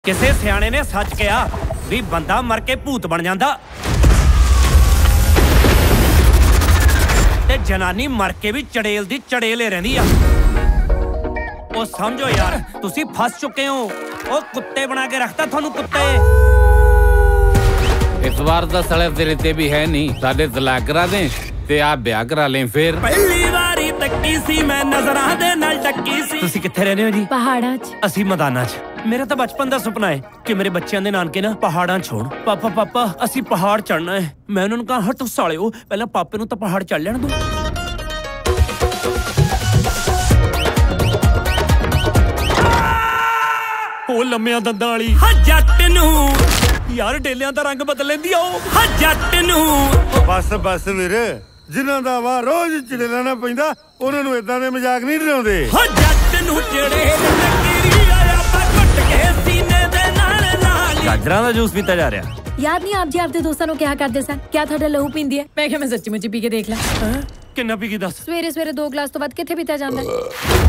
ਕਿਸੇ ਸਿਆਣੇ ਨੇ ਸੱਚ ਕਿਹਾ ਵੀ ਬੰਦਾ ਮਰ ਕੇ ਭੂਤ ਬਣ ਜਾਂਦਾ ਤੇ ਜਨਾਨੀ ਮਰ ਕੇ ਵੀ ਚੜੇਲ ਦੀ ਚੜੇਲੇ ਰਹਿੰਦੀ ਆ। ਉਹ ਸਮਝੋ ਯਾਰ, ਤੁਸੀਂ ਫਸ ਚੁੱਕੇ ਹੋ। ਉਹ ਕੁੱਤੇ ਬਣਾ ਕੇ ਰੱਖਤਾ ਤੁਹਾਨੂੰ ਕੁੱਤੇ। इस बार तो सड़े तेरे ते भी है नहीं, साढ़े तलाक करा दें ते आप ब्याह करा लें। फिर पहली बारी तक्की सी मैं नजरां दे नाल टक्की सी। तुसी कित्थे रहने हो जी? पहाड़ां च। ਅਸੀਂ ਮੈਦਾਨਾਂ 'ਚ। ਮੇਰਾ ਤਾਂ ਬਚਪਨ ਦਾ ਸੁਪਨਾ ਹੈ ਕਿ ਮੇਰੇ ਬੱਚਿਆਂ ਦੇ ਨਾਨਕੇ ਨਾ ਪਹਾੜਾਂ 'ਚ ਹੋਣ। ਪਾਪਾ ਅਸੀਂ ਪਹਾੜ ਚੜਨਾ ਹੈ। ਮੈਂ ਉਹਨਾਂ ਨੂੰ ਕਹਾਂ ਹਟ ਸਾਲਿਓ, ਪਹਿਲਾਂ ਪਾਪੇ ਨੂੰ ਤਾਂ ਪਹਾੜ ਚੜ ਲੈਣ ਦਿਓ। ਉਹ ਲੰਮਿਆਂ ਦੰਦਾਂ ਵਾਲੀ ਜੱਟ ਨੂੰ ਯਾਰ ਡੇਲਿਆਂ ਦਾ ਰੰਗ ਬਦਲ ਲੈਂਦੀ ਆ ਉਹ ਜੱਟ ਨੂੰ। ਬਸ ਵੀਰ, ਜਿਨ੍ਹਾਂ ਦਾ ਵਾ ਰੋਜ਼ ਚੜੇਲਾ ਨਾ ਪੈਂਦਾ ਉਹਨਾਂ ਨੂੰ ਇਦਾਂ ਦੇ ਮਜ਼ਾਕ ਨਹੀਂ ਡਰਾਉਂਦੇ। ਜੱਟ ਨੂੰ ਚੜੇਲ ਟੱਕਰੀ ਆਇਆ ਪਾ ਘੁੱਟ ਕੇ ਸੀਨੇ ਦੇ ਨਾਲ ਲਾਲੀ। ਗਾਜਰਾਂ ਦਾ ਜੂਸ ਪੀਤਾ ਜਾ ਰਿਹਾ। याद नहीं आप जी आपके दोस्तों को क्या करते सन? क्या थोड़ा लहू पींदी है? मैं क्या मैं सच्ची मुच्ची पी के देख ला। किन्ना पी के दस? सवेरे सवेरे 2 गिलास तो बाद किथे पीता जांदा है?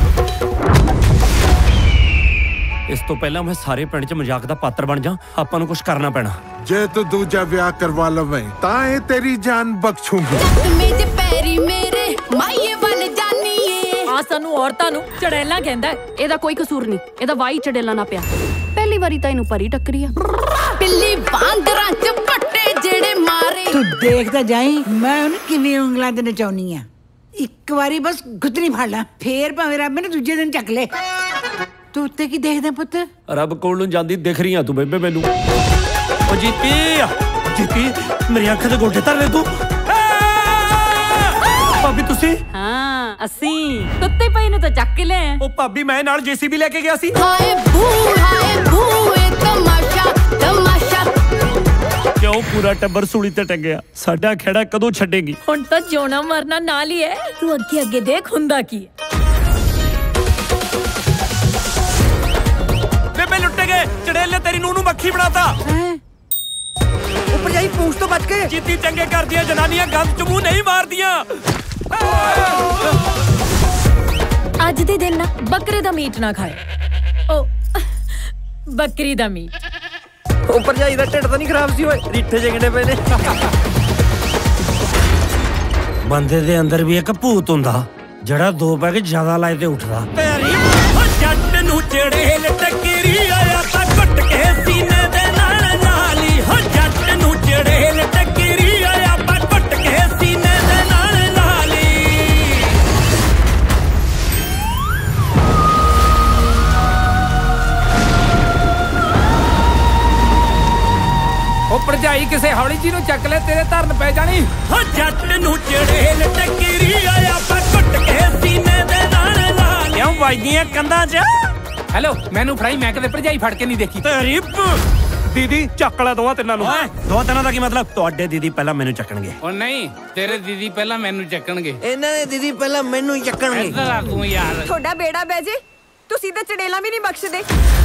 इस तो पहला मैं सारे पिंड च मजाक दा पात्र बन जा। आपां नूं कुछ करना पैना। जे तू दूजा ब्याह करवा लवें तां ए तेरी जान बख्शूंगी। मेरे पैरी मेरे माये वाले जानी है। आ सानू औरतां नूं चड़ेला कहंदा है। ਇਹਦਾ ਕੋਈ ਕਸੂਰ ਨਹੀਂ, ਇਹਦਾ ਵਾਈ ਚੜੇਲਾ ਨਾ ਪਿਆ। ਪਹਿਲੀ ਵਾਰੀ ਤਾਂ ਇਹਨੂੰ ਪਰੀ ਟੱਕਰੀ ਆ। ਬਿੱਲੀ ਵਾਂਗਰਾਂ ਚ ਪੱਟੇ ਜਿਹੜੇ ਮਾਰੇ। ਤੂੰ ਦੇਖਦਾ ਜਾਈ ਮੈਂ ਉਹਨੂੰ ਕਿਵੇਂ ਉਂਗਲਾਂ ਤੇ ਨਚਾਉਣੀ ਆ। ਇੱਕ ਵਾਰੀ ਬਸ ਗੁੱਤਨੀ ਫੜ ਲੈ, ਫੇਰ ਭਾਵੇਂ ਰੱਬ ਨੇ ਦੂਜੇ ਦਿਨ ਚੱਕ ਲੈ। ਤੂੰ ਉੱਤੇ ਕੀ ਦੇਖਦਾ ਪੁੱਤ? ਰੱਬ ਕੋਲ ਨੂੰ ਜਾਂਦੀ ਦਿਖ ਰਹੀ ਆ ਤੂੰ ਬੇਬੇ ਮੈਨੂੰ। ਓ ਜੀਤੀ ਮੇਰੀ ਅੱਖ ਦੇ ਗੋਡੇ ਧਰ ਲੈ ਤੂੰ। ਭਾਬੀ ਤੁਸੀਂ? ਹਾਂ ਅਸੀਂ ਕੁੱਤੇ ਪਈ ਨੂੰ ਤਾਂ ਚੱਕ ਕੇ ਲੈ। ਉਹ ਭਾਬੀ ਮੈਂ ਨਾਲ ਜੀਸੀਬੀ ਲੈ ਕੇ ਗਿਆ ਸੀ। ਹਾਏ ਭੂ ਏ ਤਮਾਸ਼ਾ ਤਮਾਸ਼ਾ। ਕਿਉਂ ਪੂਰਾ ਟੱਬਰ ਸੂਲੀ ਤੇ ਟੰਗਿਆ? ਸਾਡਾ ਖੇੜਾ ਕਦੋਂ ਛੱਡੇਗੀ? ਹੁਣ ਤਾਂ ਜਿਉਣਾ ਮਰਨਾ ਨਾਲ ਹੀ ਹੈ। ਤੂੰ ਅੱਗੇ ਦੇਖ ਹੁੰਦਾ ਕੀ ਹੈ। ਬੇਬੇ ਲੁੱਟੇ ਗਏ ਚੜੇਲੇ, ਤੇਰੀ ਨੂੰਹ ਨੂੰ ਮੱਖੀ ਬਣਾਤਾ। ਉੱਪਰ ਜਾਈ ਪੂੰਛ ਤੋਂ ਬਚ ਕੇ। ਜੀਤੀ ਚੰਗੇ ਕਰਦੀਆਂ ਜਨਾਨੀਆਂ ਗੰਦ ਚ ਮੂੰਹ ਨਹੀਂ ਮਾਰਦੀਆਂ। ਅੱਜ ਦੇ ਦਿਨ ਨਾ ਬੱਕਰੇ ਦਾ ਮੀਟ ਨਾ ਖਾਏ। ਓ ਬੱਕਰੀ ਦਾ ਮੀਟ। ਉੱਪਰ ਜਾਈ ਦਾ ਢਿੱਡ ਤਾਂ ਨਹੀਂ ਖਰਾਬ ਸੀ ਓਏ? ਰੀਠੇ ਜਗਣੇ ਪਏ ਨੇ। ਬੰਦੇ ਦੇ ਅੰਦਰ ਵੀ ਇੱਕ ਭੂਤ ਹੁੰਦਾ ਜਿਹੜਾ 2 ਪੈਗ ਜ਼ਿਆਦਾ ਲਾਏ ਤੇ ਉੱਠਦਾ। ਤੇਰੀ ਜੱਟ ਨੂੰ ਚੜੇਲ ਟੱਕਰੀ ਆਇਆ ਤਾਂ ਘੁੱਟ ਕੇ ਸੀਨੇ ਦੇ ਨਾਲ ਲਾਲੀ। ਜੱਟ ਨੂੰ ਚੜੇਲ ਟੱਕਰੀ ਆਇਆ ਤਾਂ ਘੁੱਟ ਕੇ ਸੀਨੇ ਦੇ ਨਾਲ ਲਾਲੀ। ਉਹ ਭਰਜਾਈ ਕਿਸੇ ਹੌਲੀ ਜੀ ਨੂੰ ਚੱਕ ਲੈ, ਤੇਰੇ ਧਰਨ ਪੈ ਜਾਣੀ। ਜੱਟ ਨੂੰ ਚੜੇਲ ਟੱਕਰੀ ਆਇਆ ਤਾਂ ਘੁੱਟ ਕੇ ਸੀਨੇ ਦੇ ਨਾਲ ਲਾਲੀ। ਕਿਉਂ ਵੱਜਦੀਆਂ ਕੰਧਾਂ 'ਚ? ਹੈਲੋ ਮੈਨੂੰ ਫੜਾਈ, ਮੈਂ ਕਦੇ ਭਰਜਾਈ ਫੜ ਕੇ ਨਹੀਂ ਦੇਖੀ। ਤੇਰੀ ਦੀਦੀ ਚੱਕ ਲੈ ਦੋਵਾਂ ਤਿੰਨਾਂ ਨੂੰ। ਦੋਵਾਂ ਤਿੰਨਾਂ ਦਾ ਕੀ ਮਤਲਬ? ਤੁਹਾਡੇ ਦੀਦੀ ਪਹਿਲਾਂ ਮੈਨੂੰ ਚੱਕਣਗੇ। ਉਹ ਨਹੀਂ, ਤੇਰੇ ਦੀਦੀ ਪਹਿਲਾਂ ਮੈਨੂੰ ਚੱਕਣਗੇ। ਇਹਨਾਂ ਦੇ ਦੀਦੀ ਪਹਿਲਾਂ ਮੈਨੂੰ ਚੱਕਣਗੇ। ਇੱਧਰ ਆ ਤੂੰ ਯਾਰ। ਤੁਹਾਡਾ ਬੇੜਾ ਬਹਿ ਜੇ, ਤੁਸੀਂ ਤਾਂ ਚੜੇਲਾ ਵੀ ਨਹੀਂ ਬਖਸ਼ਦੇ।